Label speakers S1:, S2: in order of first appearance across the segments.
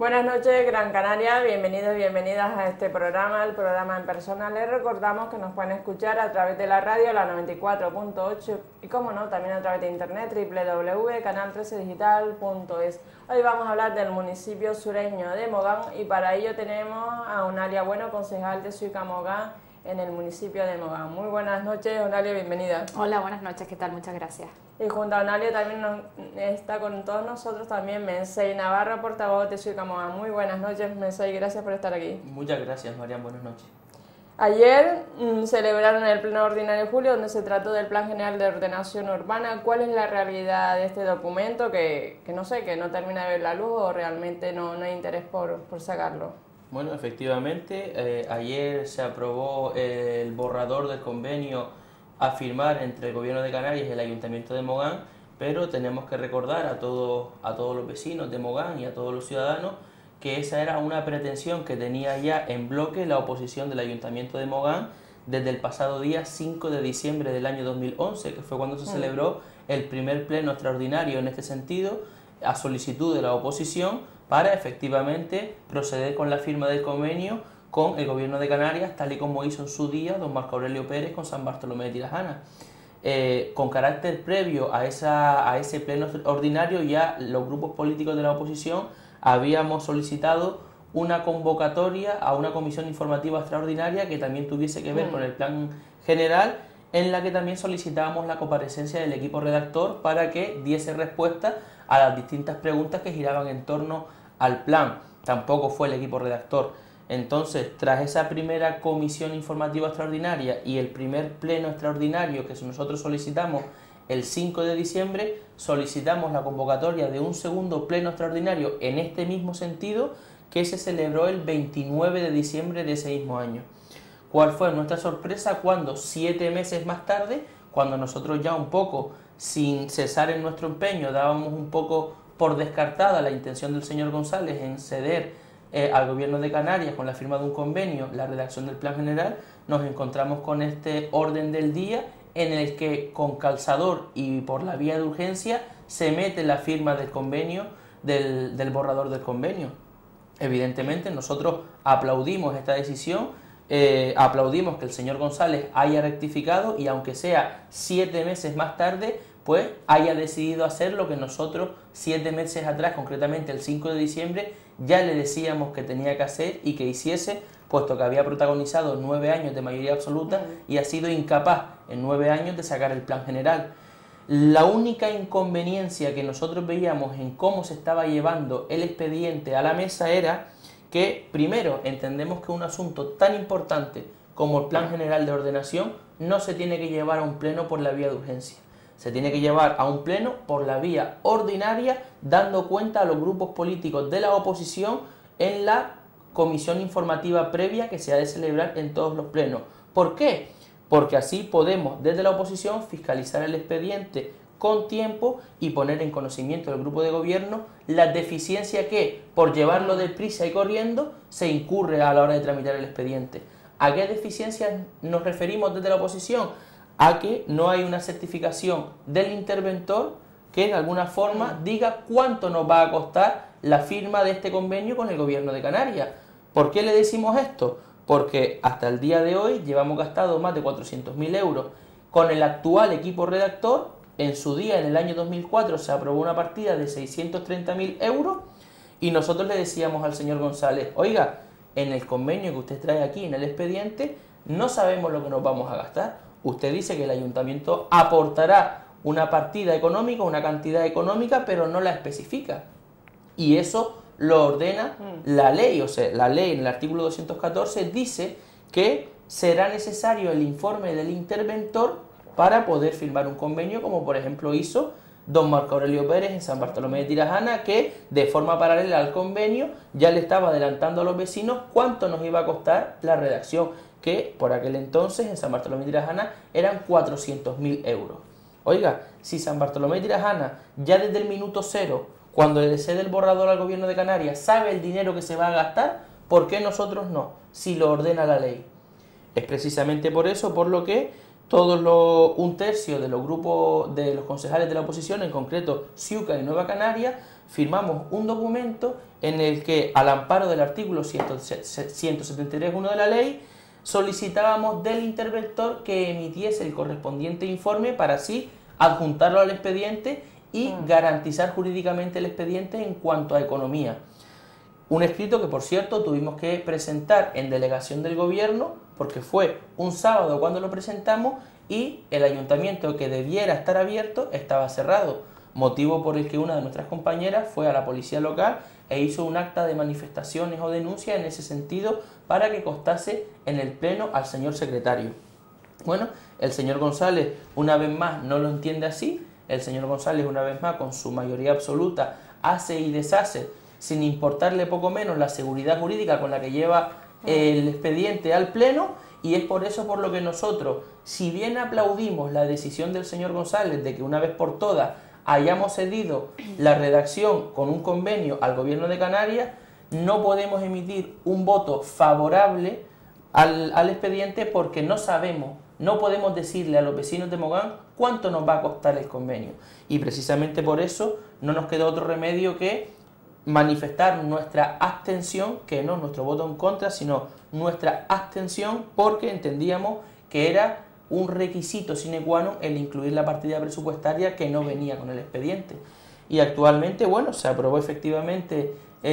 S1: buenas noches, Gran Canaria, bienvenidos y bienvenidas a este programa, el programa en persona. Les recordamos que nos pueden escuchar a través de la radio, la 94.8 y como no, también a través de internet, www.canal13digital.es. Hoy vamos a hablar del municipio sureño de Mogán y para ello tenemos a Onalia Bueno, concejal de Suica Mogán en el municipio de Mogán. Muy buenas noches, Onalia, bienvenida.
S2: Hola, buenas noches, ¿qué tal? Muchas gracias.
S1: Y junto a Onalia también está con todos nosotros también Mensei Navarro, portavoz de Suica Mogán. Muy buenas noches, Mensei, gracias por estar aquí.
S3: Muchas gracias, Marian, buenas noches.
S1: Ayer celebraron el Pleno Ordinario de Julio, donde se trató del Plan General de Ordenación Urbana. ¿Cuál es la realidad de este documento que no sé, que no termina de ver la luz o realmente no hay interés por sacarlo?
S3: Bueno, efectivamente, ayer se aprobó el borrador del convenio a firmar entre el Gobierno de Canarias y el Ayuntamiento de Mogán, pero tenemos que recordar a todos los vecinos de Mogán y a todos los ciudadanos que esa era una pretensión que tenía ya en bloque la oposición del Ayuntamiento de Mogán desde el pasado día 5 de diciembre del año 2011, que fue cuando se celebró el primer pleno extraordinario en este sentido, a solicitud de la oposición, para efectivamente proceder con la firma del convenio con el Gobierno de Canarias, tal y como hizo en su día don Marco Aurelio Pérez con San Bartolomé de Tirajana. Con carácter previo a ese pleno ordinario, ya los grupos políticos de la oposición habíamos solicitado una convocatoria a una comisión informativa extraordinaria que también tuviese que ver con el plan general, en la que también solicitábamos la comparecencia del equipo redactor para que diese respuesta a las distintas preguntas que giraban en torno al plan. Tampoco fue el equipo redactor. Entonces, tras esa primera comisión informativa extraordinaria y el primer pleno extraordinario que nosotros solicitamos el 5 de diciembre, solicitamos la convocatoria de un segundo pleno extraordinario en este mismo sentido, que se celebró el 29 de diciembre de ese mismo año. ¿Cuál fue nuestra sorpresa cuando 7 meses más tarde, cuando nosotros ya un poco, sin cesar en nuestro empeño, dábamos un poco por descartada la intención del señor González en ceder al Gobierno de Canarias con la firma de un convenio, la redacción del plan general, nos encontramos con este orden del día en el que con calzador y por la vía de urgencia se mete la firma del convenio, del borrador del convenio. Evidentemente nosotros aplaudimos esta decisión, aplaudimos que el señor González haya rectificado y aunque sea 7 meses más tarde, pues haya decidido hacer lo que nosotros 7 meses atrás, concretamente el 5 de diciembre, ya le decíamos que tenía que hacer y que hiciese, puesto que había protagonizado 9 años de mayoría absoluta y ha sido incapaz en 9 años de sacar el plan general. La única inconveniencia que nosotros veíamos en cómo se estaba llevando el expediente a la mesa era que, primero, entendemos que un asunto tan importante como el plan general de ordenación no se tiene que llevar a un pleno por la vía de urgencia. Se tiene que llevar a un pleno por la vía ordinaria, dando cuenta a los grupos políticos de la oposición en la comisión informativa previa que se ha de celebrar en todos los plenos. ¿Por qué? Porque así podemos, desde la oposición, fiscalizar el expediente con tiempo y poner en conocimiento del grupo de gobierno la deficiencia que, por llevarlo deprisa y corriendo, se incurre a la hora de tramitar el expediente. ¿A qué deficiencias nos referimos desde la oposición? A que no hay una certificación del interventor que de alguna forma diga cuánto nos va a costar la firma de este convenio con el Gobierno de Canarias. ¿Por qué le decimos esto? Porque hasta el día de hoy llevamos gastado más de 400.000 euros. Con el actual equipo redactor, en su día, en el año 2004, se aprobó una partida de 630.000 euros y nosotros le decíamos al señor González, oiga, en el convenio que usted trae aquí, en el expediente, no sabemos lo que nos vamos a gastar. Usted dice que el ayuntamiento aportará una partida económica, una cantidad económica, pero no la especifica. Y eso lo ordena la ley, o sea, la ley en el artículo 214 dice que será necesario el informe del interventor para poder firmar un convenio, como por ejemplo hizo don Marco Aurelio Pérez en San Bartolomé de Tirajana, que de forma paralela al convenio ya le estaba adelantando a los vecinos cuánto nos iba a costar la redacción, que por aquel entonces en San Bartolomé de Tirajana eran 400.000 euros. Oiga, si San Bartolomé de Tirajana ya desde el minuto cero, cuando le cede el borrador al Gobierno de Canarias, sabe el dinero que se va a gastar, ¿por qué nosotros no? Si lo ordena la ley. Es precisamente por eso por lo que un tercio de los grupos de los concejales de la oposición, en concreto Ciuca y Nueva Canarias, firmamos un documento en el que, al amparo del artículo 173.1 de la ley, solicitábamos del interventor que emitiese el correspondiente informe para así adjuntarlo al expediente y garantizar jurídicamente el expediente en cuanto a economía. Un escrito que, por cierto, tuvimos que presentar en delegación del gobierno, porque fue un sábado cuando lo presentamos y el ayuntamiento, que debiera estar abierto, estaba cerrado, motivo por el que una de nuestras compañeras fue a la policía local e hizo un acta de manifestaciones o denuncia en ese sentido para que constase en el pleno al señor secretario. Bueno, el señor González una vez más no lo entiende así, el señor González una vez más con su mayoría absoluta hace y deshace sin importarle poco menos la seguridad jurídica con la que lleva el expediente al pleno, y es por eso por lo que nosotros, si bien aplaudimos la decisión del señor González de que una vez por todas hayamos cedido la redacción con un convenio al Gobierno de Canarias, no podemos emitir un voto favorable al expediente porque no sabemos, no podemos decirle a los vecinos de Mogán cuánto nos va a costar el convenio. Y precisamente por eso no nos queda otro remedio que manifestar nuestra abstención, que no nuestro voto en contra, sino nuestra abstención, porque entendíamos que era un requisito sine qua non el incluir la partida presupuestaria que no venía con el expediente. Y actualmente, bueno, se aprobó efectivamente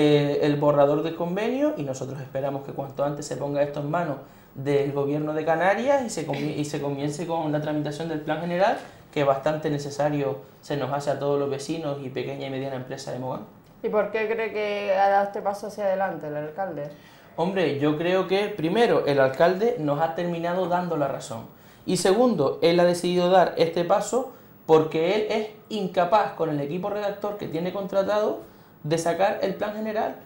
S3: el borrador del convenio y nosotros esperamos que cuanto antes se ponga esto en manos del Gobierno de Canarias y se comience con la tramitación del plan general, que bastante necesario se nos hace a todos los vecinos y pequeña y mediana empresa de Mogán.
S1: ¿Y por qué cree que ha dado este paso hacia adelante el alcalde?
S3: Hombre, yo creo que primero el alcalde nos ha terminado dando la razón. Y segundo, él ha decidido dar este paso porque él es incapaz, con el equipo redactor que tiene contratado, de sacar el plan general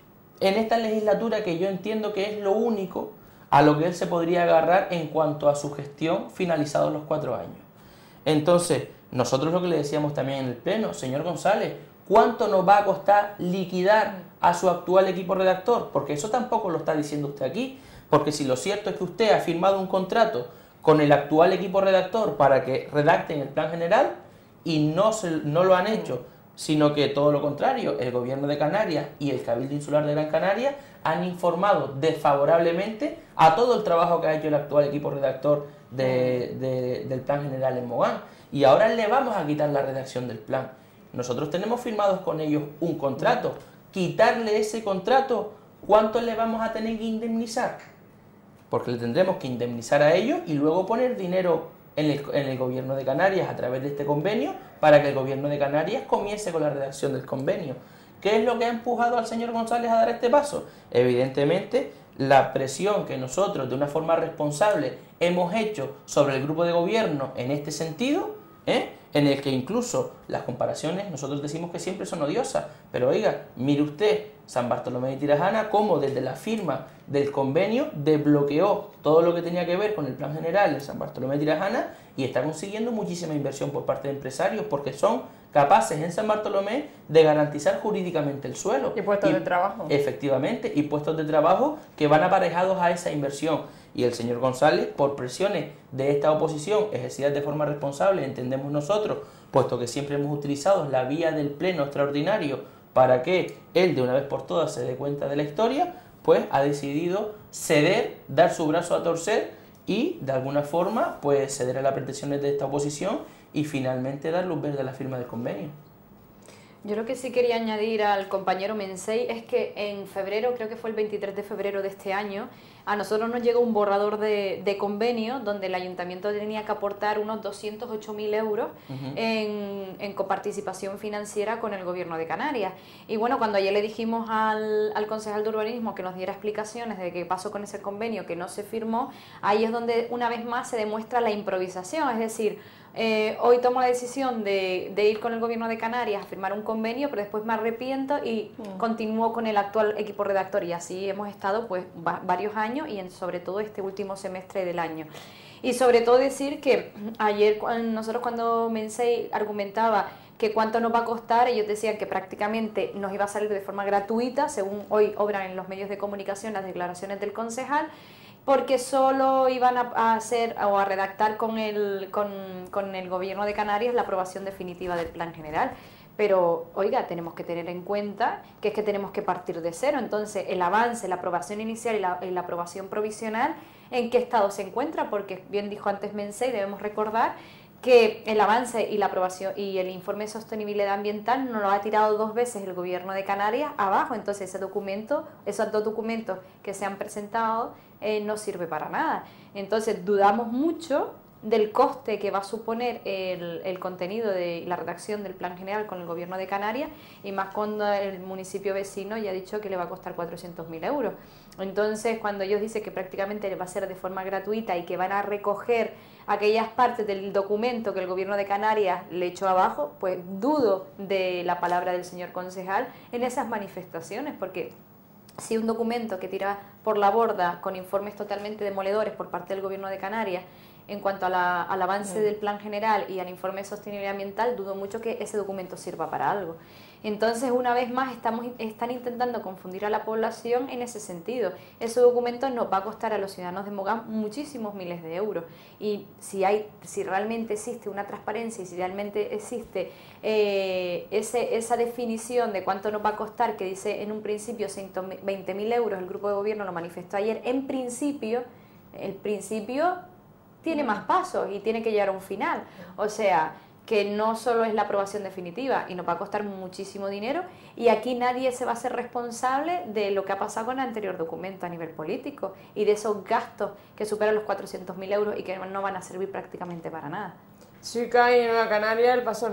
S3: en esta legislatura, que yo entiendo que es lo único a lo que él se podría agarrar en cuanto a su gestión finalizados los 4 años. Entonces, nosotros lo que le decíamos también en el pleno, señor González, ¿cuánto nos va a costar liquidar a su actual equipo redactor? Porque eso tampoco lo está diciendo usted aquí, porque si lo cierto es que usted ha firmado un contrato con el actual equipo redactor para que redacten el plan general y no lo han hecho, sino que todo lo contrario, el Gobierno de Canarias y el Cabildo Insular de Gran Canaria han informado desfavorablemente a todo el trabajo que ha hecho el actual equipo redactor del plan general en Mogán, y ahora le vamos a quitar la redacción del plan. Nosotros tenemos firmados con ellos un contrato. Quitarle ese contrato, ¿cuánto le vamos a tener que indemnizar? Porque le tendremos que indemnizar a ellos y luego poner dinero en el Gobierno de Canarias a través de este convenio para que el Gobierno de Canarias comience con la redacción del convenio. ¿Qué es lo que ha empujado al señor González a dar este paso? Evidentemente, la presión que nosotros de una forma responsable hemos hecho sobre el grupo de gobierno en este sentido, en el que incluso las comparaciones nosotros decimos que siempre son odiosas, pero oiga, mire usted San Bartolomé de Tirajana cómo desde la firma del convenio desbloqueó todo lo que tenía que ver con el plan general de San Bartolomé de Tirajana y está consiguiendo muchísima inversión por parte de empresarios porque son capaces en San Bartolomé de garantizar jurídicamente el suelo.
S1: Y puestos de trabajo.
S3: Efectivamente, y puestos de trabajo que van aparejados a esa inversión. Y el señor González, por presiones de esta oposición ejercidas de forma responsable, entendemos nosotros, puesto que siempre hemos utilizado la vía del pleno extraordinario para que él de una vez por todas se dé cuenta de la historia, pues ha decidido ceder, dar su brazo a torcer y de alguna forma pues ceder a las pretensiones de esta oposición y finalmente dar luz verde a la firma del convenio.
S2: Yo lo que sí quería añadir al compañero Mensei es que en febrero, creo que fue el 23 de febrero de este año, a nosotros nos llegó un borrador de convenio donde el ayuntamiento tenía que aportar unos 208.000 euros en coparticipación financiera con el Gobierno de Canarias. Y bueno, cuando ayer le dijimos al concejal de urbanismo que nos diera explicaciones de qué pasó con ese convenio que no se firmó, ahí es donde una vez más se demuestra la improvisación, es decir, hoy tomo la decisión de ir con el Gobierno de Canarias a firmar un convenio, pero después me arrepiento y continúo con el actual equipo redactor, y así hemos estado pues varios años y sobre todo este último semestre del año. Y sobre todo decir que ayer nosotros cuando Mensei argumentaba que cuánto nos va a costar, ellos decían que prácticamente nos iba a salir de forma gratuita, según hoy obran en los medios de comunicación las declaraciones del concejal, porque solo iban a hacer o a redactar con el Gobierno de Canarias la aprobación definitiva del plan general. Pero, oiga, tenemos que tener en cuenta que es que tenemos que partir de cero. Entonces, el avance, la aprobación inicial y la aprobación provisional, ¿en qué estado se encuentra? Porque, bien dijo antes Mensei, debemos recordar que el avance y la aprobación y el informe de sostenibilidad ambiental nos lo ha tirado 2 veces el Gobierno de Canarias abajo. Entonces, esos 2 documentos que se han presentado no sirve para nada. Entonces, dudamos mucho del coste que va a suponer el contenido de la redacción del Plan General con el Gobierno de Canarias, y más cuando el municipio vecino ya ha dicho que le va a costar 400.000 euros. Entonces, cuando ellos dicen que prácticamente va a ser de forma gratuita y que van a recoger aquellas partes del documento que el Gobierno de Canarias le echó abajo, pues dudo de la palabra del señor concejal en esas manifestaciones, porque si un documento que tira por la borda con informes totalmente demoledores por parte del Gobierno de Canarias en cuanto al avance del Plan General y al informe de sostenibilidad ambiental, dudo mucho que ese documento sirva para algo. Entonces, una vez más, están intentando confundir a la población en ese sentido. Ese documento nos va a costar a los ciudadanos de Mogán muchísimos miles de euros. Y si realmente existe una transparencia y si realmente existe esa definición de cuánto nos va a costar, que dice en un principio 120.000 euros, el grupo de gobierno lo manifestó ayer, en principio, el principio tiene más pasos y tiene que llegar a un final. O sea, que no solo es la aprobación definitiva y nos va a costar muchísimo dinero, y aquí nadie se va a hacer responsable de lo que ha pasado con el anterior documento a nivel político y de esos gastos que superan los 400.000 euros y que no van a servir prácticamente para nada.
S1: Chica y Nueva Canaria el pasado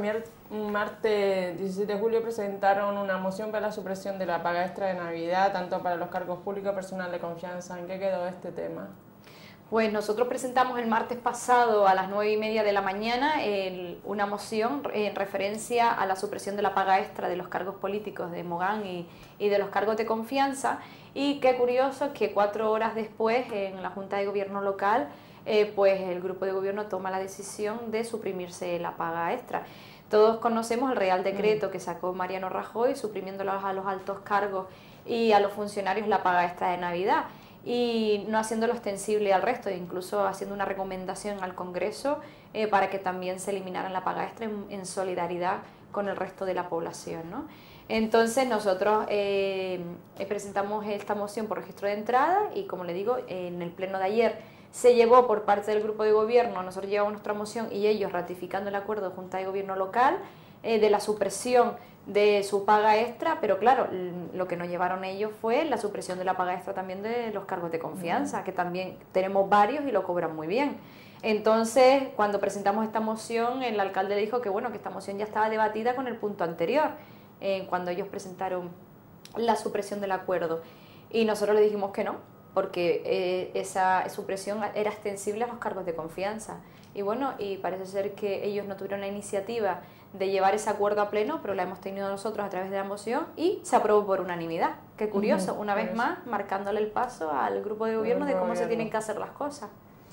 S1: martes 17 de julio presentaron una moción para la supresión de la paga extra de Navidad, tanto para los cargos públicos y personal de confianza. ¿En qué quedó este tema?
S2: Pues nosotros presentamos el martes pasado a las 9:30 de la mañana una moción en referencia a la supresión de la paga extra de los cargos políticos de Mogán y de los cargos de confianza, y qué curioso que 4 horas después en la Junta de Gobierno local pues el grupo de gobierno toma la decisión de suprimirse la paga extra. Todos conocemos el Real Decreto que sacó Mariano Rajoy suprimiendo a los altos cargos y a los funcionarios la paga extra de Navidad, y no haciéndolo extensible al resto, incluso haciendo una recomendación al Congreso para que también se eliminaran la paga extra en solidaridad con el resto de la población, ¿no? Entonces nosotros presentamos esta moción por registro de entrada y, como le digo, en el pleno de ayer se llevó por parte del grupo de gobierno, nosotros llevamos nuestra moción y ellos ratificando el acuerdo de Junta de Gobierno local de la supresión de su paga extra, pero claro, lo que nos llevaron ellos fue la supresión de la paga extra también de los cargos de confianza, que también tenemos varios y lo cobran muy bien. Entonces, cuando presentamos esta moción, el alcalde dijo que bueno, que esta moción ya estaba debatida con el punto anterior, cuando ellos presentaron la supresión del acuerdo. Y nosotros le dijimos que no, porque esa supresión era extensible a los cargos de confianza. Y bueno, y parece ser que ellos no tuvieron la iniciativa de llevar ese acuerdo a pleno, pero la hemos tenido nosotros a través de la moción y se aprobó por unanimidad. Qué curioso, una vez más, marcándole el paso al grupo de gobierno de cómo se tienen que hacer las cosas.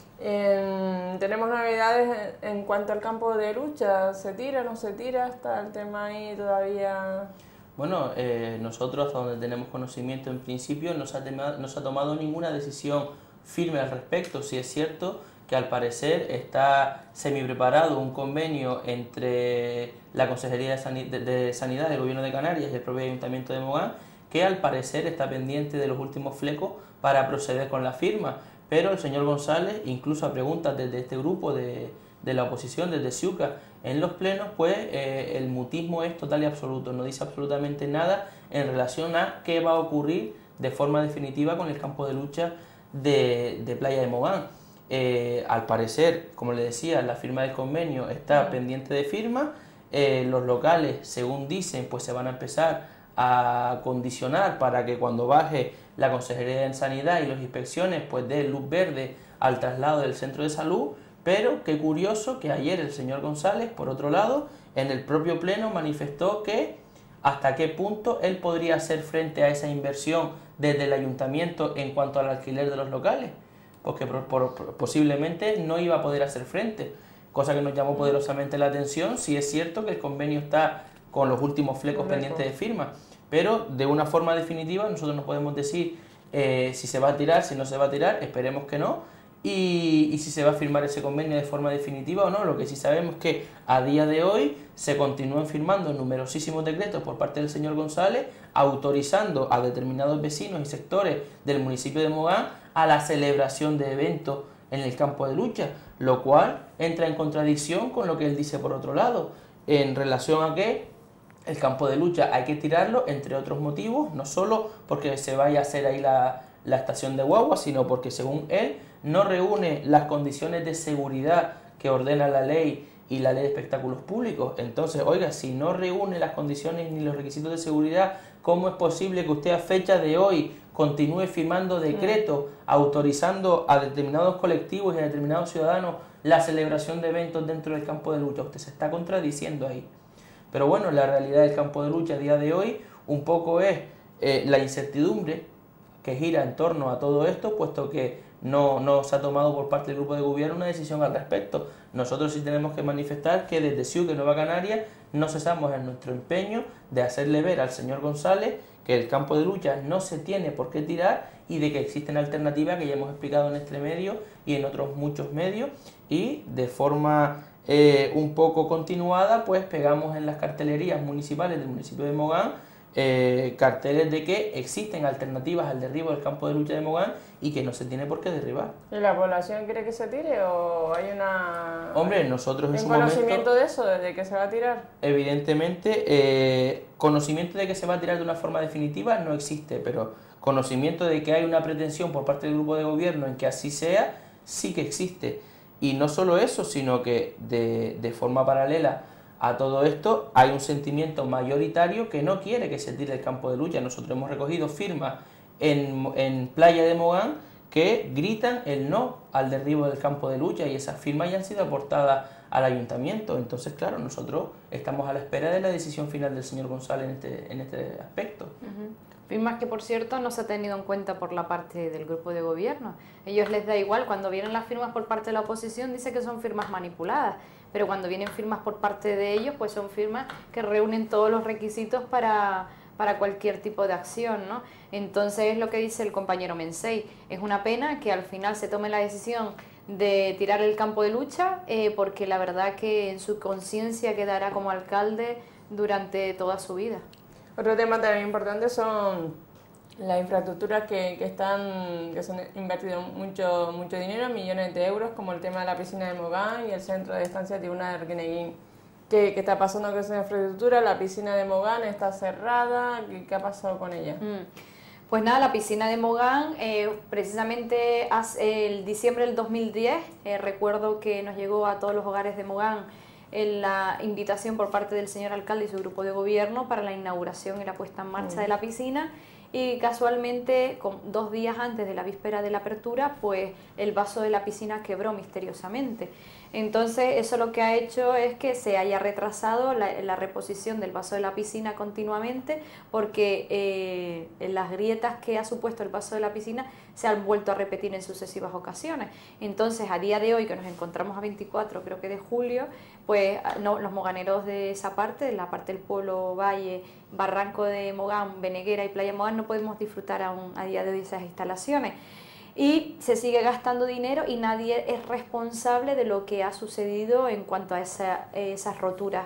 S1: Tenemos novedades en cuanto al campo de lucha. ¿Se tira, no se tira? ¿Está el tema ahí todavía?
S3: Bueno, nosotros, hasta donde tenemos conocimiento, en principio no se ha tomado ninguna decisión firme al respecto. Sí es cierto que al parecer está semi-preparado un convenio entre la Consejería de Sanidad del Gobierno de Canarias y el propio Ayuntamiento de Mogán, que al parecer está pendiente de los últimos flecos para proceder con la firma. Pero el señor González, incluso a preguntas desde este grupo de la oposición, desde Ciuca, en los plenos, pues el mutismo es total y absoluto, no dice absolutamente nada en relación a qué va a ocurrir de forma definitiva con el campo de lucha de Playa de Mogán. Al parecer, como le decía, la firma del convenio está pendiente de firma, los locales, según dicen, pues se van a empezar a condicionar para que cuando baje la Consejería de Sanidad y las inspecciones, pues dé luz verde al traslado del centro de salud. Pero qué curioso que ayer el señor González, por otro lado, en el propio pleno manifestó que hasta qué punto él podría hacer frente a esa inversión desde el ayuntamiento en cuanto al alquiler de los locales, porque posiblemente no iba a poder hacer frente, cosa que nos llamó poderosamente la atención. Sí es cierto que el convenio está con los últimos flecos pendientes de firma, pero de una forma definitiva nosotros no podemos decir si se va a tirar, si no se va a tirar, esperemos que no. y si se va a firmar ese convenio de forma definitiva o no. Lo que sí sabemos es que a día de hoy se continúan firmando numerosísimos decretos por parte del señor González autorizando a determinados vecinos y sectores del municipio de Mogán a la celebración de eventos en el campo de lucha, lo cual entra en contradicción con lo que él dice por otro lado, en relación a que el campo de lucha hay que tirarlo, entre otros motivos, no solo porque se vaya a hacer ahí la estación de guagua, sino porque según él no reúne las condiciones de seguridad que ordena la ley y la ley de espectáculos públicos. Entonces, oiga, si no reúne las condiciones ni los requisitos de seguridad, ¿cómo es posible que usted a fecha de hoy continúe firmando decretos autorizando a determinados colectivos y a determinados ciudadanos la celebración de eventos dentro del campo de lucha? Usted se está contradiciendo ahí. Pero bueno, la realidad del campo de lucha a día de hoy un poco es la incertidumbre que gira en torno a todo esto, puesto que no se ha tomado por parte del grupo de gobierno una decisión al respecto. Nosotros sí tenemos que manifestar que desde Ciuque, Nueva Canaria, no cesamos en nuestro empeño de hacerle ver al señor González que el campo de lucha no se tiene por qué tirar y de que existen alternativas que ya hemos explicado en este medio y en otros muchos medios, y de forma un poco continuada pues pegamos en las cartelerías municipales del municipio de Mogán carteles de que existen alternativas al derribo del campo de lucha de Mogán y que no se tiene por qué derribar.
S1: ¿Y la población quiere que se tire o hay una...
S3: Hombre, nosotros en su
S1: conocimiento
S3: momento,
S1: de eso, de que se va a tirar?
S3: Evidentemente, conocimiento de que se va a tirar de una forma definitiva no existe, pero conocimiento de que hay una pretensión por parte del grupo de gobierno en que así sea, sí que existe. Y no solo eso, sino que de forma paralela a todo esto hay un sentimiento mayoritario que no quiere que se tire el campo de lucha. Nosotros hemos recogido firmas en Playa de Mogán que gritan el no al derribo del campo de lucha, y esas firmas ya han sido aportadas al ayuntamiento. Entonces, claro, nosotros estamos a la espera de la decisión final del señor González en este aspecto.
S2: Firmas que, por cierto, no se ha tenido en cuenta por la parte del grupo de gobierno. Ellos les da igual, cuando vienen las firmas por parte de la oposición dice que son firmas manipuladas, pero cuando vienen firmas por parte de ellos, pues son firmas que reúnen todos los requisitos para cualquier tipo de acción, ¿no? Entonces es lo que dice el compañero Mensei, es una pena que al final se tome la decisión de tirar el campo de lucha, porque la verdad que en su conciencia quedará como alcalde durante toda su vida.
S1: Otro tema también importante son las infraestructuras que se han invertido mucho dinero, millones de euros, como el tema de la piscina de Mogán y el centro de estancia Tibuna de Arquineguín. ¿Qué está pasando con esa infraestructura? La piscina de Mogán está cerrada, ¿qué ha pasado con ella?
S2: Pues nada, la piscina de Mogán, precisamente el diciembre del 2010, recuerdo que nos llegó a todos los hogares de Mogán la invitación por parte del señor alcalde y su grupo de gobierno para la inauguración y la puesta en marcha de la piscina, y casualmente 2 días antes de la víspera de la apertura, pues el vaso de la piscina quebró misteriosamente. Entonces eso lo que ha hecho es que se haya retrasado la reposición del vaso de la piscina continuamente, porque las grietas que ha supuesto el vaso de la piscina se han vuelto a repetir en sucesivas ocasiones. Entonces, a día de hoy, que nos encontramos a 24, creo que de julio, pues los moganeros de esa parte, de la parte del pueblo Valle, Barranco de Mogán, Beneguera y Playa Mogán, no podemos disfrutar aún a día de hoy esas instalaciones. Y se sigue gastando dinero y nadie es responsable de lo que ha sucedido en cuanto a esas roturas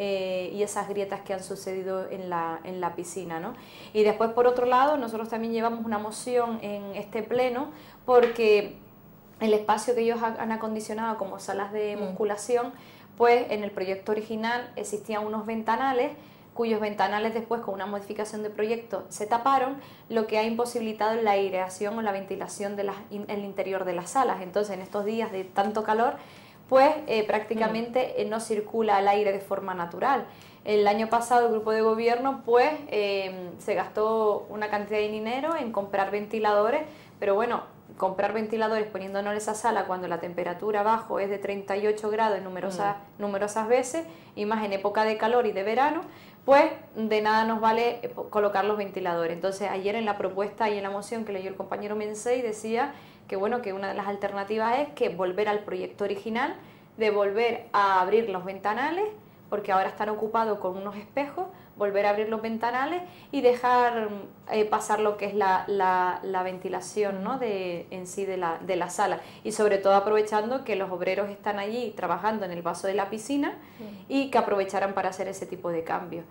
S2: y esas grietas que han sucedido en la piscina, ¿no? Y después, por otro lado, nosotros también llevamos una moción en este pleno porque el espacio que ellos han acondicionado como salas de musculación, pues en el proyecto original existían unos ventanales cuyos ventanales después, con una modificación de proyecto, se taparon, lo que ha imposibilitado la aireación o la ventilación del interior de las salas. Entonces, en estos días de tanto calor, pues prácticamente no circula el aire de forma natural. El año pasado el grupo de gobierno pues se gastó una cantidad de dinero en comprar ventiladores, pero bueno, comprar ventiladores poniéndonos en esa sala cuando la temperatura abajo es de 38 grados en numerosas veces, y más en época de calor y de verano, pues de nada nos vale colocar los ventiladores. Entonces ayer en la propuesta y en la moción que leyó el compañero Mensei decía que bueno, que una de las alternativas es que volver al proyecto original, de volver a abrir los ventanales, porque ahora están ocupados con unos espejos, volver a abrir los ventanales y dejar pasar lo que es la ventilación, ¿no? en sí de la sala, y sobre todo aprovechando que los obreros están allí trabajando en el vaso de la piscina y que aprovecharan para hacer ese tipo de cambios.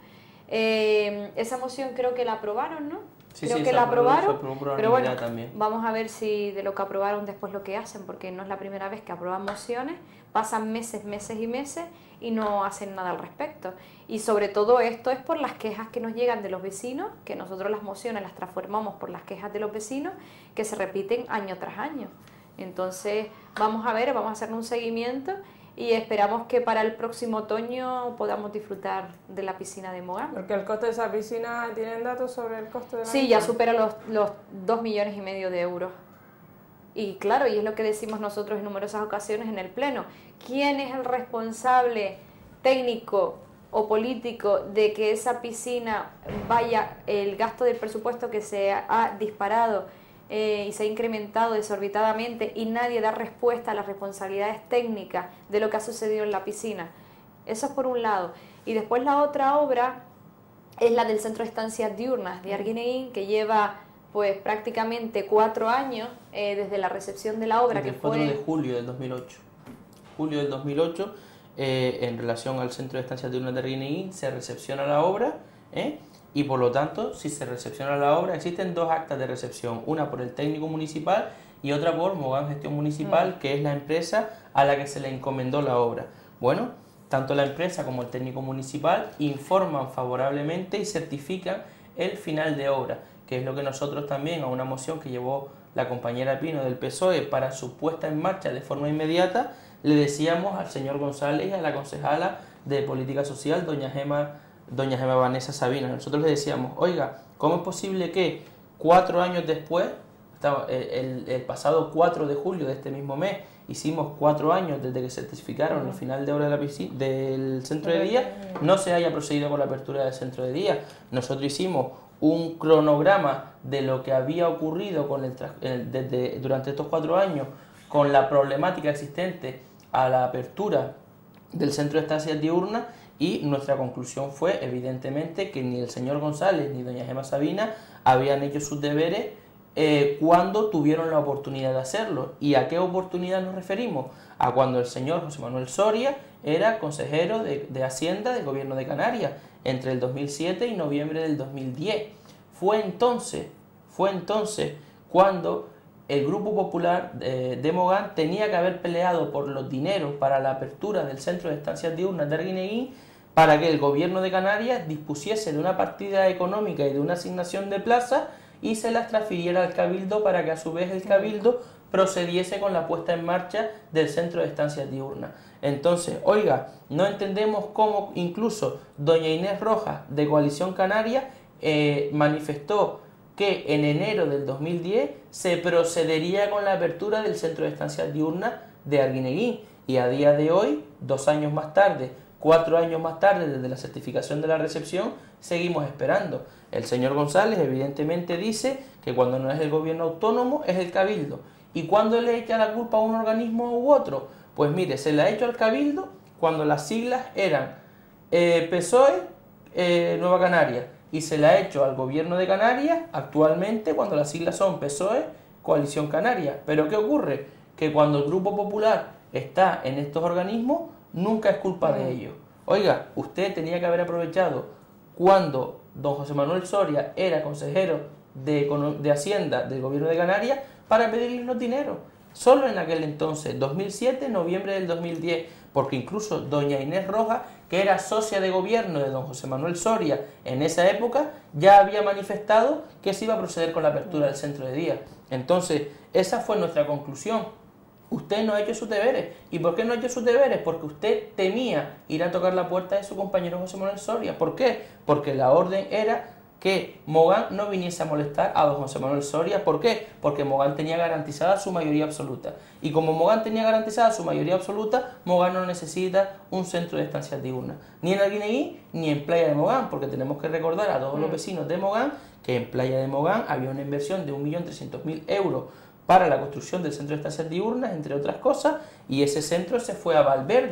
S2: Esa moción creo que la aprobaron, ¿no?
S3: Sí,
S2: creo
S3: sí,
S2: que la aprobaron, pero bueno,
S3: también.
S2: vamos a ver si de lo que aprobaron después lo que hacen, porque no es la primera vez que aprueban mociones, pasan meses, meses y meses y no hacen nada al respecto. Y sobre todo esto es por las quejas que nos llegan de los vecinos, que nosotros las mociones las transformamos por las quejas de los vecinos, que se repiten año tras año. Entonces vamos a ver, vamos a hacer un seguimiento y esperamos que para el próximo otoño podamos disfrutar de la piscina de Mogán.
S1: Porque el coste de esa piscina, ¿tienen datos sobre el coste de la
S2: Sí, ya supera los 2,5 millones de euros. Y claro, y es lo que decimos nosotros en numerosas ocasiones en el Pleno. ¿Quién es el responsable técnico o político de que esa piscina vaya, el gasto del presupuesto que se ha disparado y se ha incrementado desorbitadamente y nadie da respuesta a las responsabilidades técnicas de lo que ha sucedido en la piscina? Eso es por un lado. Y después la otra obra es la del Centro de Estancias Diurnas de Arguineguín, que lleva pues prácticamente 4 años desde la recepción de la obra,
S3: Desde
S2: que
S3: el 4
S2: fue
S3: de julio del 2008. Julio del 2008, en relación al Centro de Estancias Diurnas de Arguineguín, se recepciona la obra, y por lo tanto, si se recepciona la obra, existen 2 actas de recepción, una por el técnico municipal y otra por Mogán Gestión Municipal, que es la empresa a la que se le encomendó la obra. Bueno, tanto la empresa como el técnico municipal informan favorablemente y certifican el final de obra, que es lo que nosotros también, a una moción que llevó la compañera Pino del PSOE para su puesta en marcha de forma inmediata, le decíamos al señor González y a la concejala de Política Social, doña Gema Vanessa Sabina. Nosotros le decíamos, oiga, ¿cómo es posible que 4 años después, el pasado 4 de julio de este mismo mes, hicimos 4 años desde que certificaron el final de obra de la piscina, del centro de día, no se haya procedido con la apertura del centro de día? Nosotros hicimos un cronograma de lo que había ocurrido durante estos 4 años con la problemática existente a la apertura del centro de estancias diurnas, y nuestra conclusión fue evidentemente que ni el señor González ni doña Gema Sabina habían hecho sus deberes cuando tuvieron la oportunidad de hacerlo. ¿Y a qué oportunidad nos referimos? A cuando el señor José Manuel Soria era consejero de Hacienda del Gobierno de Canarias entre el 2007 y noviembre del 2010. Fue entonces cuando el Grupo Popular de Mogán tenía que haber peleado por los dineros para la apertura del Centro de Estancias Diurnas de Arguineguín, para que el Gobierno de Canarias dispusiese de una partida económica y de una asignación de plazas y se las transfiriera al Cabildo, para que a su vez el Cabildo procediese con la puesta en marcha del Centro de Estancias Diurnas. Entonces, oiga, no entendemos cómo incluso doña Inés Rojas de Coalición Canaria manifestó que en enero del 2010 se procedería con la apertura del Centro de Estancias Diurnas de Arguineguín, y a día de hoy, 2 años más tarde, 4 años más tarde desde la certificación de la recepción, seguimos esperando. El señor González evidentemente dice que cuando no es el gobierno autónomo es el Cabildo. ¿Y cuándo le echa la culpa a un organismo u otro? Pues mire, se la ha hecho al Cabildo cuando las siglas eran PSOE Nueva Canaria, y se la ha hecho al Gobierno de Canarias actualmente cuando las siglas son PSOE Coalición Canaria. Pero ¿qué ocurre? Que cuando el Grupo Popular está en estos organismos, nunca es culpa de ellos. Oiga, usted tenía que haber aprovechado cuando don José Manuel Soria era consejero de Hacienda del Gobierno de Canarias para pedirle los dineros. Solo en aquel entonces, 2007, noviembre del 2010, porque incluso doña Inés Rojas, que era socia de gobierno de don José Manuel Soria en esa época, ya había manifestado que se iba a proceder con la apertura del centro de día. Entonces, esa fue nuestra conclusión. Usted no ha hecho sus deberes. ¿Y por qué no ha hecho sus deberes? Porque usted temía ir a tocar la puerta de su compañero José Manuel Soria. ¿Por qué? Porque la orden era que Mogán no viniese a molestar a don José Manuel Soria. ¿Por qué? Porque Mogán tenía garantizada su mayoría absoluta. Y como Mogán tenía garantizada su mayoría absoluta, Mogán no necesita un centro de estancias diurnas, ni en Arguineguín ni en Playa de Mogán, porque tenemos que recordar a todos los vecinos de Mogán que en Playa de Mogán había una inversión de 1.300.000 euros para la construcción del centro de estancias diurnas, entre otras cosas, y ese centro se fue a Valverde,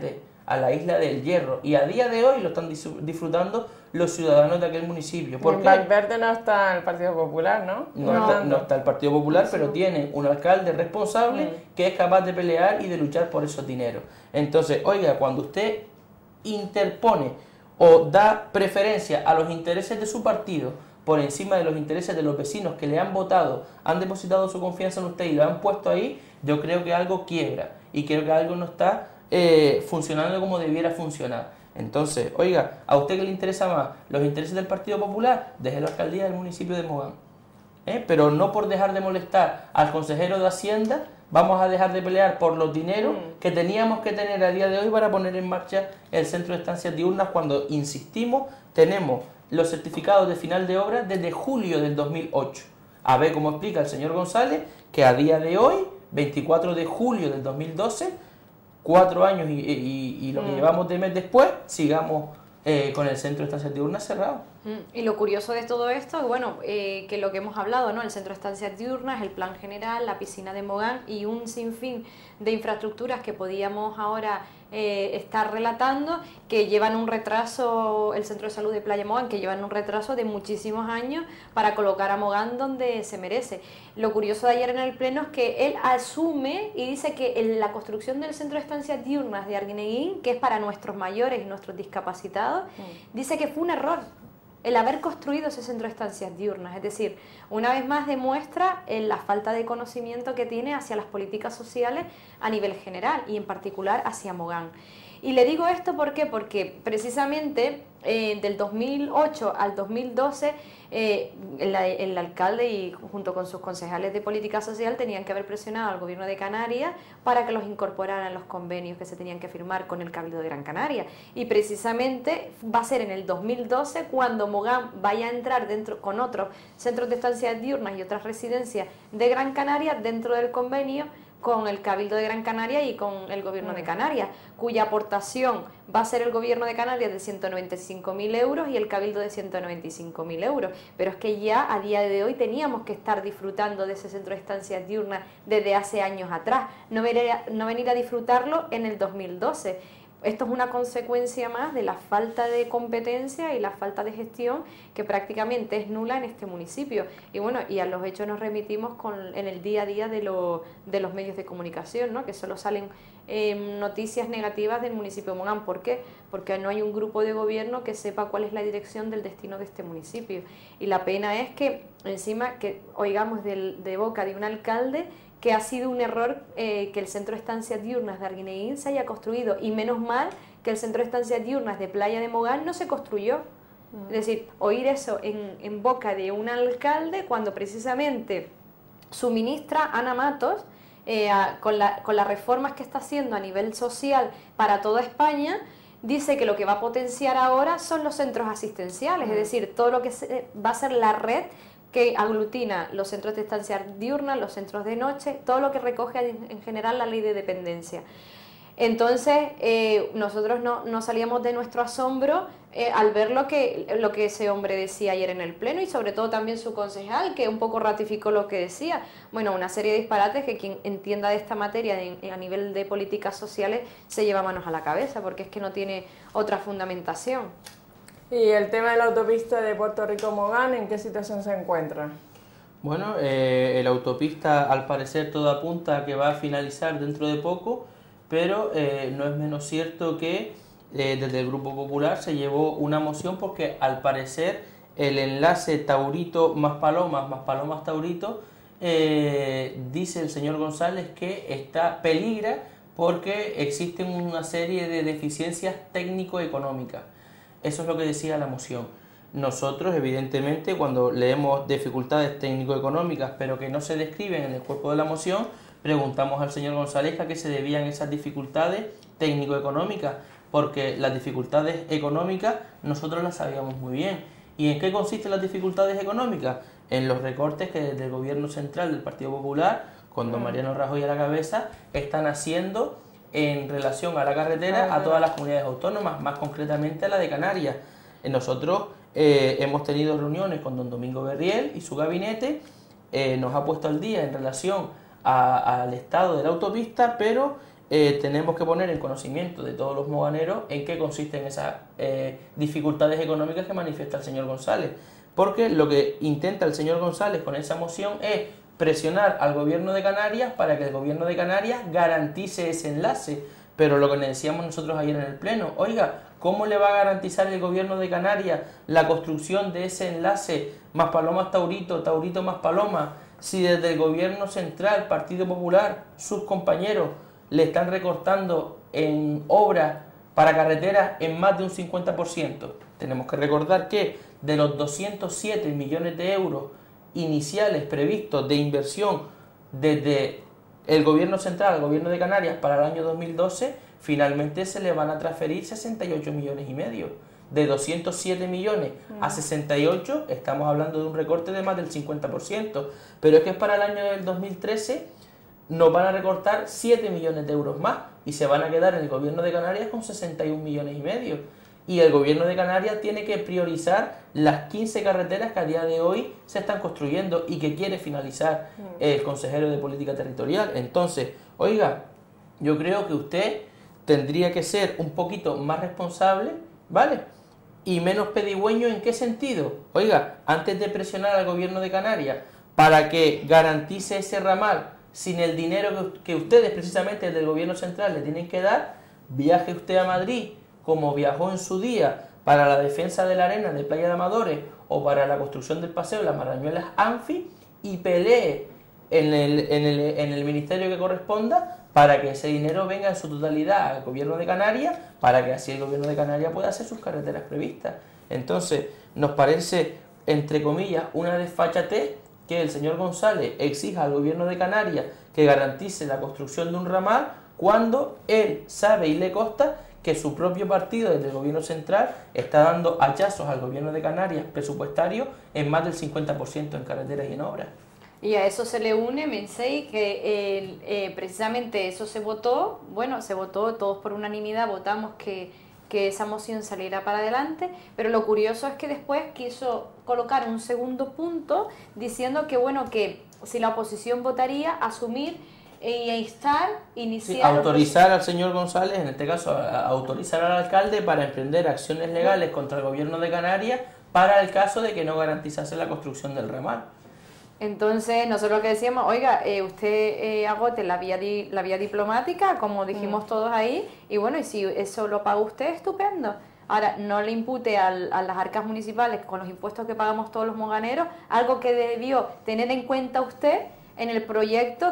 S3: a la isla del Hierro, y a día de hoy lo están disfrutando los ciudadanos de aquel municipio.
S1: En Valverde no está el Partido Popular, ¿no?
S3: No está el Partido Popular, pero tiene un alcalde responsable que es capaz de pelear y de luchar por esos dineros. Entonces, oiga, cuando usted interpone o da preferencia a los intereses de su partido por encima de los intereses de los vecinos que le han votado, han depositado su confianza en usted y lo han puesto ahí, yo creo que algo quiebra y creo que algo no está funcionando como debiera funcionar. Entonces, oiga, ¿a usted qué le interesa más? ¿Los intereses del Partido Popular? Deje la alcaldía del municipio de Mogán. Pero no por dejar de molestar al consejero de Hacienda, vamos a dejar de pelear por los dineros que teníamos que tener a día de hoy para poner en marcha el centro de estancias diurnas cuando, insistimos, tenemos los certificados de final de obra desde julio del 2008. A ver cómo explica el señor González que a día de hoy, 24 de julio del 2012, 4 años y lo que llevamos de mes después, sigamos con el centro de estancias diurnas cerrado.
S2: Y lo curioso de todo esto, bueno, que lo que hemos hablado, ¿no? El centro de estancias diurnas, el plan general, la piscina de Mogán y un sinfín de infraestructuras que podíamos ahora estar relatando, que llevan un retraso, el centro de salud de Playa Mogán, que llevan un retraso de muchísimos años para colocar a Mogán donde se merece. Lo curioso de ayer en el pleno es que él asume y dice que en la construcción del centro de estancias diurnas de Arguineguín, que es para nuestros mayores y nuestros discapacitados, dice que fue un error el haber construido ese centro de estancias diurnas. Es decir, una vez más demuestra la falta de conocimiento que tiene hacia las políticas sociales a nivel general y en particular hacia Mogán. Y le digo esto ¿por qué? Porque precisamente del 2008 al 2012 el alcalde y junto con sus concejales de política social tenían que haber presionado al gobierno de Canarias para que los incorporaran los convenios que se tenían que firmar con el Cabildo de Gran Canaria. Y precisamente va a ser en el 2012 cuando Mogán vaya a entrar dentro con otros centros de estancias diurnas y otras residencias de Gran Canaria dentro del convenio con el Cabildo de Gran Canaria y con el Gobierno de Canarias, cuya aportación va a ser el Gobierno de Canarias de 195.000 euros y el Cabildo de 195.000 euros. Pero es que ya a día de hoy teníamos que estar disfrutando de ese centro de estancias diurnas desde hace años atrás, no venir a disfrutarlo en el 2012. Esto es una consecuencia más de la falta de competencia y la falta de gestión que prácticamente es nula en este municipio. Y bueno, y a los hechos nos remitimos en el día a día de los medios de comunicación, ¿no? Que solo salen noticias negativas del municipio de Mogán. ¿Por qué? Porque no hay un grupo de gobierno que sepa cuál es la dirección del destino de este municipio. Y la pena es que encima que oigamos de boca de un alcalde que ha sido un error que el centro de estancias diurnas de Arguineguín se haya construido, y menos mal que el centro de estancias diurnas de Playa de Mogán no se construyó. Es decir, oír eso en boca de un alcalde cuando precisamente su ministra Ana Matos, con las reformas que está haciendo a nivel social para toda España, dice que lo que va a potenciar ahora son los centros asistenciales, es decir, todo lo que va a ser la red que aglutina los centros de estancia diurna, los centros de noche, todo lo que recoge en general la ley de dependencia. Entonces, nosotros no salíamos de nuestro asombro al ver lo que ese hombre decía ayer en el pleno, y sobre todo también su concejal, que un poco ratificó lo que decía. Bueno, una serie de disparates que quien entienda de esta materia a nivel de políticas sociales se lleva manos a la cabeza, porque es que no tiene otra fundamentación.
S1: ¿Y el tema de la autopista de Puerto Rico-Mogán, en qué situación se encuentra?
S3: Bueno, la autopista al parecer todo apunta a que va a finalizar dentro de poco, pero no es menos cierto que desde el Grupo Popular se llevó una moción porque al parecer el enlace Taurito más Palomas Taurito, dice el señor González que peligra porque existen una serie de deficiencias técnico-económicas. Eso es lo que decía la moción. Nosotros, evidentemente, cuando leemos dificultades técnico-económicas, pero que no se describen en el cuerpo de la moción, preguntamos al señor González a qué se debían esas dificultades técnico-económicas, porque las dificultades económicas nosotros las sabíamos muy bien. ¿Y en qué consisten las dificultades económicas? En los recortes que desde el gobierno central del Partido Popular, con don Mariano Rajoy a la cabeza, están haciendo en relación a la carretera a todas las comunidades autónomas, más concretamente a la de Canarias. Nosotros hemos tenido reuniones con don Domingo Berriel y su gabinete, nos ha puesto al día en relación al estado de la autopista, pero tenemos que poner en conocimiento de todos los moganeros en qué consisten esas dificultades económicas que manifiesta el señor González. Porque lo que intenta el señor González con esa moción es presionar al gobierno de Canarias para que el gobierno de Canarias garantice ese enlace. Pero lo que le decíamos nosotros ayer en el Pleno, oiga, ¿cómo le va a garantizar el gobierno de Canarias la construcción de ese enlace Maspalomas-Taurito, Taurito más Paloma, si desde el gobierno central, Partido Popular, sus compañeros, le están recortando en obras para carreteras en más de un 50%? Tenemos que recordar que de los 207 millones de euros iniciales previstos de inversión desde el gobierno central al gobierno de Canarias para el año 2012, finalmente se le van a transferir 68 millones y medio. De 207 millones a 68 estamos hablando de un recorte de más del 50%, pero es que para el año del 2013 nos van a recortar 7 millones de euros más y se van a quedar en el gobierno de Canarias con 61 millones y medio. Y el gobierno de Canarias tiene que priorizar las 15 carreteras que a día de hoy se están construyendo y que quiere finalizar el consejero de Política Territorial. Entonces, oiga, yo creo que usted tendría que ser un poquito más responsable, ¿vale? Y menos pedigüeño. ¿En qué sentido? Oiga, antes de presionar al gobierno de Canarias para que garantice ese ramal sin el dinero que ustedes precisamente del gobierno central le tienen que dar, viaje usted a Madrid, como viajó en su día para la defensa de la arena de Playa de Amadores o para la construcción del paseo de las Marañuelas Anfi, y pelee en el ministerio que corresponda para que ese dinero venga en su totalidad al gobierno de Canarias, para que así el gobierno de Canarias pueda hacer sus carreteras previstas. Entonces, nos parece, entre comillas, una desfachatez que el señor González exija al gobierno de Canarias que garantice la construcción de un ramal cuando él sabe y le consta que su propio partido desde el gobierno central está dando hachazos al gobierno de Canarias presupuestarios en más del 50% en carreteras y en obras.
S2: Y a eso se le une, Mensei, que precisamente eso se votó, bueno, se votó todos por unanimidad, votamos que esa moción saliera para adelante, pero lo curioso es que después quiso colocar un segundo punto diciendo que, bueno, que si la oposición votaría, asumir iniciar...
S3: Sí, autorizar al señor González, en este caso, autorizar al alcalde para emprender acciones legales contra el gobierno de Canarias para el caso de que no garantizase la construcción del ramal.
S2: Entonces, nosotros lo que decíamos, oiga, usted agote la vía diplomática, como dijimos todos ahí, y bueno, y si eso lo paga usted, estupendo. Ahora, no le impute a las arcas municipales, con los impuestos que pagamos todos los moganeros, algo que debió tener en cuenta usted en el proyecto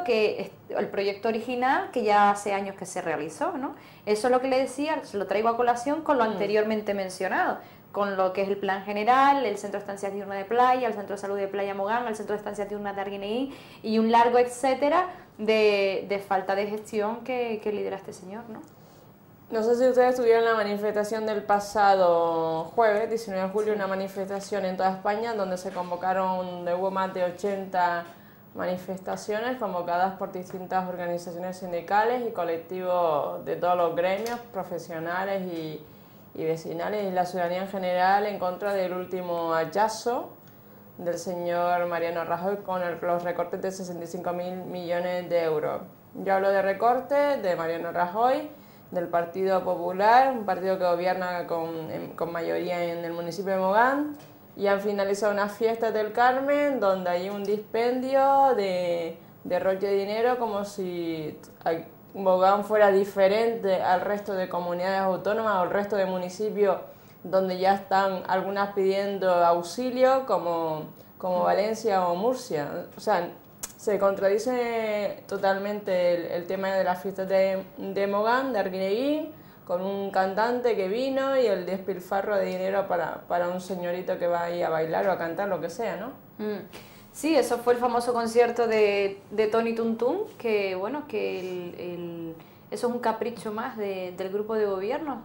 S2: original que ya hace años que se realizó, ¿no? Eso es lo que le decía, se lo traigo a colación con lo anteriormente mencionado, con lo que es el plan general, el centro de estancias diurna de playa, el centro de salud de Playa Mogán, el centro de estancias diurna de Arguineguín y un largo etcétera de falta de gestión que lidera este señor, ¿no?
S1: No sé si ustedes tuvieron la manifestación del pasado jueves, 19 de julio, una manifestación en toda España donde se convocaron, hubo más de 80 manifestaciones convocadas por distintas organizaciones sindicales y colectivos de todos los gremios, profesionales y vecinales y la ciudadanía en general en contra del último hachazo del señor Mariano Rajoy con los recortes de 65.000 millones de euros. Yo hablo de recortes de Mariano Rajoy, del Partido Popular, un partido que gobierna con mayoría en el municipio de Mogán, y han finalizado unas fiestas del Carmen donde hay un dispendio de derroche de dinero como si Mogán fuera diferente al resto de comunidades autónomas o al resto de municipios donde ya están algunas pidiendo auxilio como Valencia o Murcia. O sea, se contradice totalmente el tema de las fiestas de Mogán, de Arguineguín, con un cantante que vino y el despilfarro de dinero para un señorito que va ahí a bailar o a cantar, lo que sea, ¿no?
S2: Sí, eso fue el famoso concierto de Tony Tuntún, que bueno, que eso es un capricho más del grupo de gobierno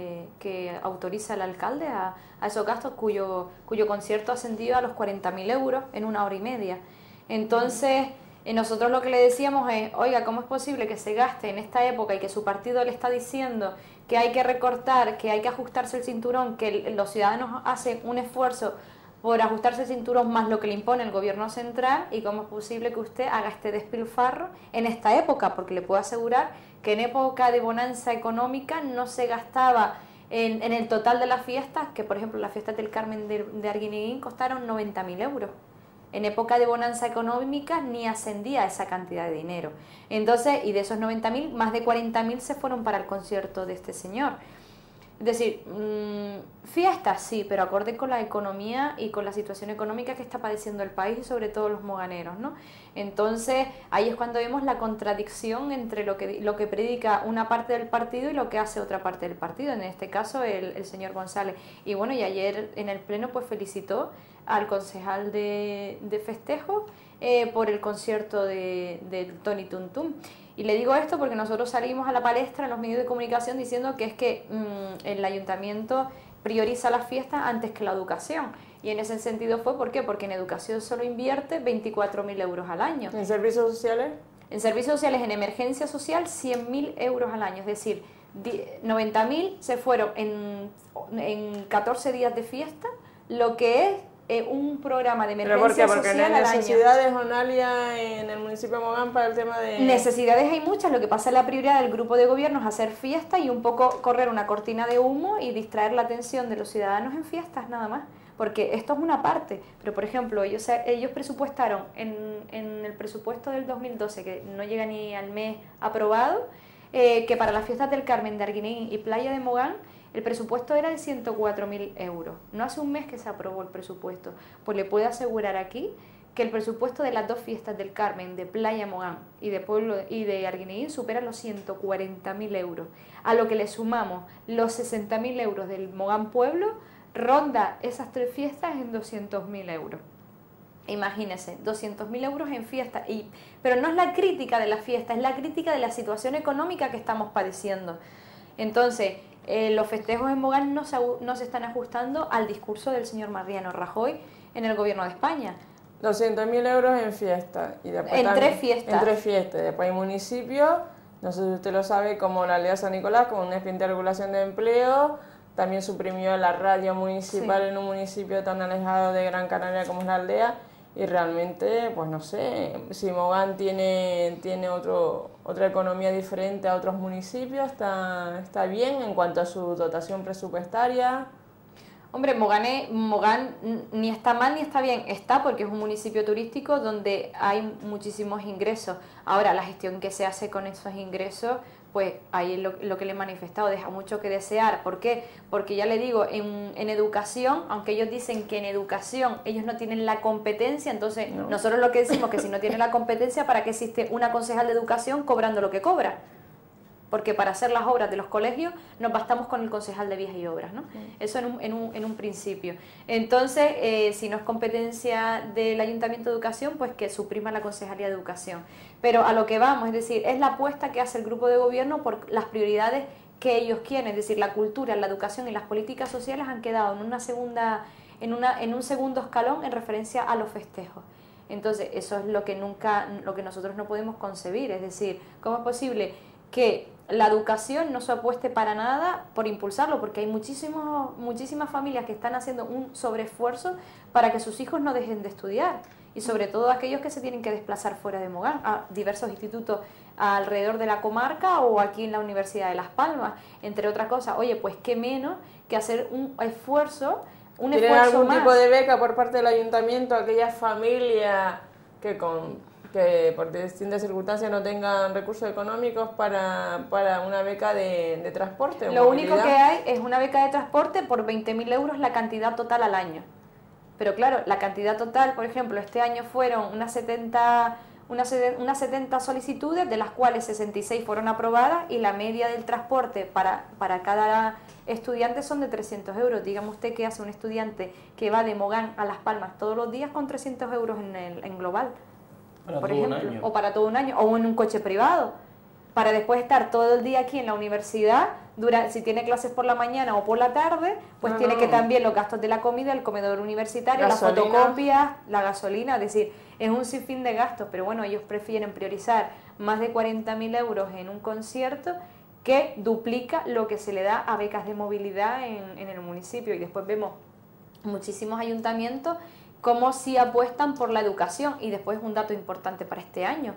S2: que autoriza al alcalde a esos gastos, cuyo concierto ha ascendido a los 40.000 euros en 1 hora y media. Entonces, nosotros lo que le decíamos es, oiga, ¿cómo es posible que se gaste en esta época y que su partido le está diciendo que hay que recortar, que hay que ajustarse el cinturón, que los ciudadanos hacen un esfuerzo por ajustarse el cinturón más lo que le impone el gobierno central, y cómo es posible que usted haga este despilfarro en esta época, porque le puedo asegurar que en época de bonanza económica no se gastaba en el total de las fiestas, que por ejemplo las fiestas del Carmen de Arguineguín costaron 90.000 euros. En época de bonanza económica ni ascendía a esa cantidad de dinero. Entonces, y de esos 90.000, más de 40.000 se fueron para el concierto de este señor. Es decir, fiestas sí, pero acorde con la economía y con la situación económica que está padeciendo el país y sobre todo los moganeros, ¿no? Entonces, ahí es cuando vemos la contradicción entre lo que predica una parte del partido y lo que hace otra parte del partido, en este caso el señor González. Y bueno, y ayer en el Pleno pues felicitó al concejal de festejo por el concierto de Tony Tuntum. Y le digo esto porque nosotros salimos a la palestra en los medios de comunicación diciendo que es que el ayuntamiento prioriza las fiestas antes que la educación. Y en ese sentido fue, ¿por qué? Porque en educación solo invierte 24.000 euros al año.
S1: ¿En servicios sociales?
S2: En servicios sociales, en emergencia social, 100.000 euros al año. Es decir, 90.000 se fueron en 14 días de fiesta, lo que es un programa de emergencia social al año.
S1: ¿Pero por qué? ¿Porque no hay necesidades, Onalia, en el municipio de Mogán para el tema de...?
S2: Necesidades hay muchas, lo que pasa es la prioridad del grupo de gobierno es hacer fiesta y un poco correr una cortina de humo y distraer la atención de los ciudadanos en fiestas, nada más. Porque esto es una parte, pero por ejemplo, ellos presupuestaron en el presupuesto del 2012, que no llega ni al mes aprobado, que para las fiestas del Carmen de Arguineguín y Playa de Mogán, el presupuesto era de 104.000 euros. No hace un mes que se aprobó el presupuesto. Pues le puedo asegurar aquí que el presupuesto de las dos fiestas del Carmen, de Playa Mogán y de Arguineguín supera los 140.000 euros. A lo que le sumamos los 60.000 euros del Mogán Pueblo, ronda esas tres fiestas en 200.000 euros. Imagínense, 200.000 euros en fiesta. Pero no es la crítica de la fiesta, es la crítica de la situación económica que estamos padeciendo. Entonces, los festejos en Mogán no se están ajustando al discurso del señor Mariano Rajoy en el gobierno de España.
S1: 200.000 euros en fiesta. Y después
S2: en tres fiestas.
S1: En tres fiestas. Después hay municipios, no sé si usted lo sabe, como la aldea San Nicolás, con un expediente de regulación de empleo. También suprimió la radio municipal en un municipio tan alejado de Gran Canaria como es la aldea. Y realmente, pues no sé, si Mogán tiene otra economía diferente a otros municipios, está bien en cuanto a su dotación presupuestaria.
S2: Hombre, Mogán ni está mal ni está bien, está porque es un municipio turístico donde hay muchísimos ingresos. Ahora, la gestión que se hace con esos ingresos, pues ahí es lo que le he manifestado, deja mucho que desear. ¿Por qué? Porque ya le digo, en educación, aunque ellos dicen que en educación ellos no tienen la competencia, entonces nosotros lo que decimos que si no tienen la competencia, ¿para qué existe una concejal de educación cobrando lo que cobra? Porque para hacer las obras de los colegios nos bastamos con el concejal de vías y obras, ¿no? Eso en un principio. Entonces, si no es competencia del Ayuntamiento de Educación, pues que suprima la Concejalía de Educación. Pero a lo que vamos, es decir, es la apuesta que hace el grupo de gobierno por las prioridades que ellos quieren, es decir, la cultura, la educación y las políticas sociales han quedado en un segundo escalón en referencia a los festejos. Entonces, eso es lo que nosotros no podemos concebir, es decir, ¿cómo es posible que la educación no se apueste para nada por impulsarlo? Porque hay muchísimas familias que están haciendo un sobreesfuerzo para que sus hijos no dejen de estudiar, y sobre todo aquellos que se tienen que desplazar fuera de Mogán a diversos institutos alrededor de la comarca o aquí en la Universidad de Las Palmas, entre otras cosas. Oye, pues qué menos que hacer un esfuerzo
S1: ¿Tienen algún tipo de beca por parte del ayuntamiento a aquellas familias que por distintas circunstancias no tengan recursos económicos para una beca de transporte?
S2: Lo único que hay es una beca de transporte por 20.000 euros la cantidad total al año. Pero claro, la cantidad total, por ejemplo, este año fueron unas 70 solicitudes, de las cuales 66 fueron aprobadas, y la media del transporte para cada estudiante son de 300 euros. Dígame usted qué hace un estudiante que va de Mogán a Las Palmas todos los días con 300 euros en global. Por ejemplo, o para todo un año, o en un coche privado, para después estar todo el día aquí en la universidad. Si tiene clases por la mañana o por la tarde, pues tiene que también los gastos de la comida, el comedor universitario, gasolina, las fotocopias, la gasolina, es decir, es un sinfín de gastos. Pero bueno, ellos prefieren priorizar más de 40.000 euros en un concierto, que duplica lo que se le da a becas de movilidad en el municipio. Y después vemos muchísimos ayuntamientos como si apuestan por la educación. Y después un dato importante para este año,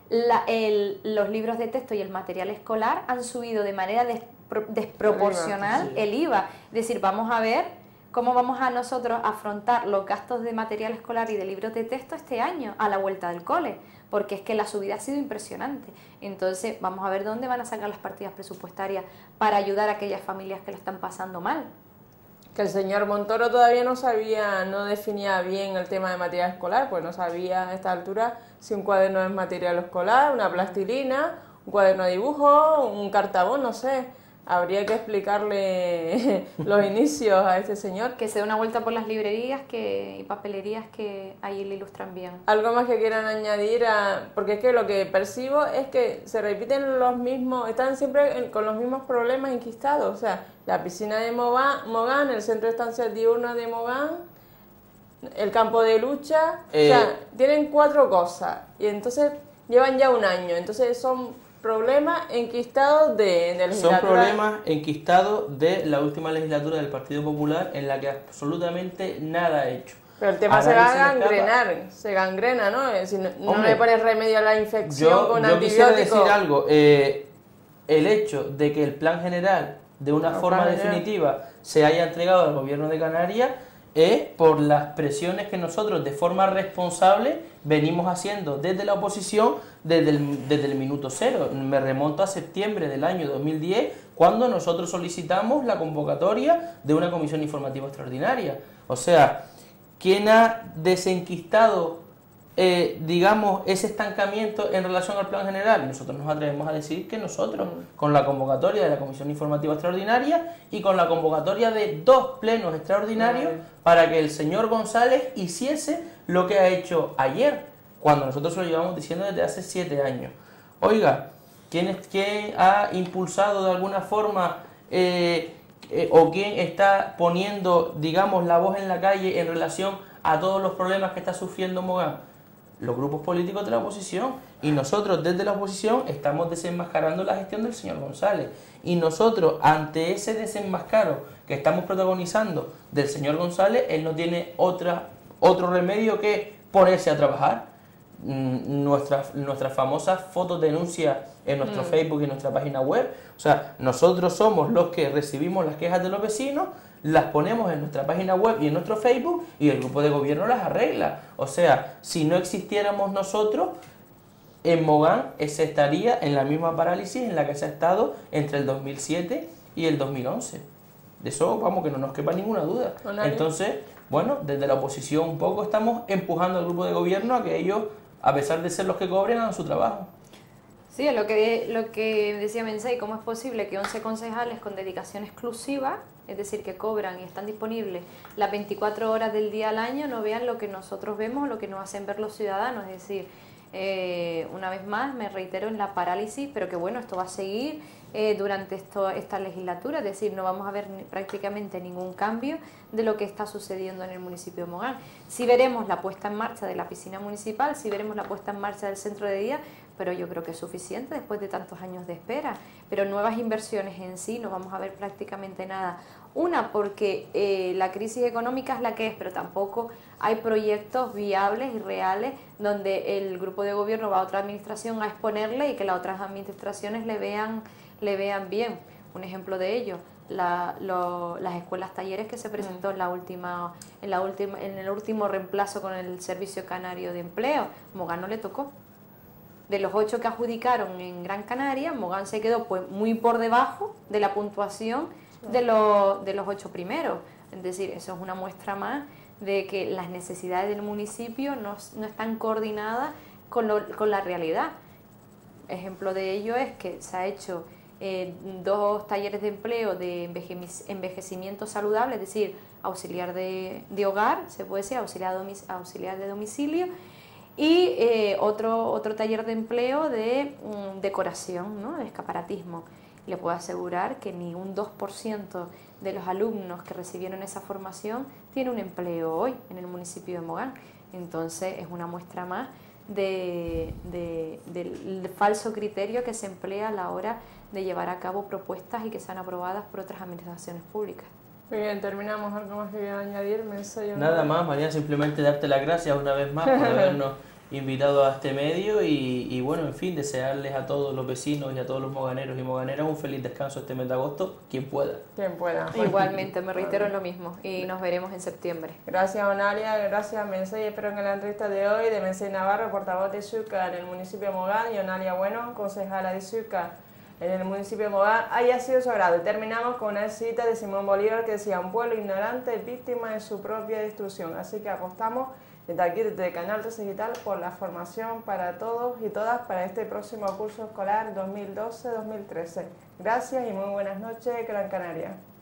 S2: los libros de texto y el material escolar han subido de manera desproporcional el IVA. Es decir, vamos a ver cómo vamos a nosotros afrontar los gastos de material escolar y de libros de texto este año a la vuelta del cole, porque es que la subida ha sido impresionante. Entonces vamos a ver dónde van a sacar las partidas presupuestarias para ayudar a aquellas familias que lo están pasando mal.
S1: Que el señor Montoro todavía no definía bien el tema de material escolar, pues no sabía a esta altura si un cuaderno es material escolar, una plastilina, un cuaderno de dibujo, un cartabón, no sé. Habría que explicarle los inicios a este señor.
S2: Que se dé una vuelta por las librerías y papelerías que ahí le ilustran bien.
S1: Algo más que quieran añadir, porque es que lo que percibo es que se repiten los mismos, están siempre con los mismos problemas enquistados. O sea, la piscina de Mogán, el centro de estancias diurnas de Mogán, el campo de lucha, o sea, tienen 4 cosas y entonces llevan ya un año, entonces son problemas enquistados de legislatura.
S3: Son problemas enquistados de la última legislatura del Partido Popular en la que absolutamente nada ha hecho.
S1: Pero el tema se va a gangrenar, se gangrena, ¿no? Si no le pones remedio a la infección con antibióticos.
S3: Yo quisiera decir algo, el hecho de que el plan general de una forma definitiva se haya entregado al gobierno de Canarias es por las presiones que nosotros de forma responsable venimos haciendo desde la oposición desde el minuto cero. Me remonto a septiembre del año 2010 cuando nosotros solicitamos la convocatoria de una comisión informativa extraordinaria. O sea, ¿quién ha desenquistado digamos, ese estancamiento en relación al plan general? Nosotros nos atrevemos a decir que nosotros, con la convocatoria de la Comisión Informativa Extraordinaria y con la convocatoria de 2 plenos extraordinarios para que el señor González hiciese lo que ha hecho ayer, cuando nosotros lo llevamos diciendo desde hace 7 años. Oiga, ¿quién ha impulsado de alguna forma o quién está poniendo, digamos, la voz en la calle en relación a todos los problemas que está sufriendo Mogán? Los grupos políticos de la oposición, y nosotros desde la oposición estamos desenmascarando la gestión del señor González, y nosotros ante ese desenmascaro que estamos protagonizando del señor González, él no tiene otro remedio que ponerse a trabajar. Nuestras famosas fotos denuncia en nuestro Facebook y en nuestra página web, o sea, nosotros somos los que recibimos las quejas de los vecinos, las ponemos en nuestra página web y en nuestro Facebook y el grupo de gobierno las arregla. O sea, si no existiéramos nosotros, en Mogán se estaría en la misma parálisis en la que se ha estado entre el 2007 y el 2011. De eso, vamos, que no nos quepa ninguna duda. Entonces, bueno, desde la oposición un poco estamos empujando al grupo de gobierno a que ellos, a pesar de ser los que cobren, hagan su trabajo.
S2: Sí, lo que decía Mensei, ¿cómo es posible que 11 concejales con dedicación exclusiva, es decir, que cobran y están disponibles las 24 horas del día al año, no vean lo que nosotros vemos, lo que nos hacen ver los ciudadanos? Es decir, una vez más me reitero en la parálisis, pero que bueno, esto va a seguir durante esta legislatura, es decir, no vamos a ver prácticamente ningún cambio de lo que está sucediendo en el municipio de Mogán. Sí veremos la puesta en marcha de la piscina municipal, sí veremos la puesta en marcha del centro de día, pero yo creo que es suficiente después de tantos años de espera. Pero nuevas inversiones en sí no vamos a ver prácticamente nada. Una, porque la crisis económica es la que es, pero tampoco hay proyectos viables y reales donde el grupo de gobierno va a otra administración a exponerle y que las otras administraciones le vean bien. Un ejemplo de ello, las escuelas talleres que se presentó en el último reemplazo con el Servicio Canario de Empleo. Mogán no le tocó. De los 8 que adjudicaron en Gran Canaria, Mogán se quedó pues muy por debajo de la puntuación de los 8 primeros. Es decir, eso es una muestra más de que las necesidades del municipio no están coordinadas con la realidad. Ejemplo de ello es que se ha hecho 2 talleres de empleo de envejecimiento saludable, es decir, auxiliar de hogar, se puede decir, auxiliar de domicilio, y otro taller de empleo de decoración, ¿no?, de escaparatismo. Le puedo asegurar que ni un 2% de los alumnos que recibieron esa formación tiene un empleo hoy en el municipio de Mogán. Entonces es una muestra más del falso criterio que se emplea a la hora de llevar a cabo propuestas y que sean aprobadas por otras administraciones públicas.
S1: Muy bien, terminamos. ¿Algo más que quieras añadir?
S3: Nada más, María, simplemente darte las gracias una vez más por habernos invitado a este medio y bueno, en fin, desearles a todos los vecinos y a todos los moganeros y moganeras un feliz descanso este mes de agosto, quien pueda.
S1: Quien pueda.
S2: Igualmente, me reitero en lo mismo y nos veremos en septiembre.
S1: Gracias, Onalia, gracias, Mensei. Espero que en la entrevista de hoy de Mensei Navarro, portavoz de SUCA en el municipio de Mogán, y Onalia Bueno, concejala de SUCA en el municipio de Mogán, haya sido su agrado. Y terminamos con una cita de Simón Bolívar que decía: un pueblo ignorante víctima de su propia destrucción. Así que apostamos desde aquí, desde el Canal 13 Digital, por la formación para todos y todas para este próximo curso escolar 2012-2013. Gracias y muy buenas noches, Gran Canaria.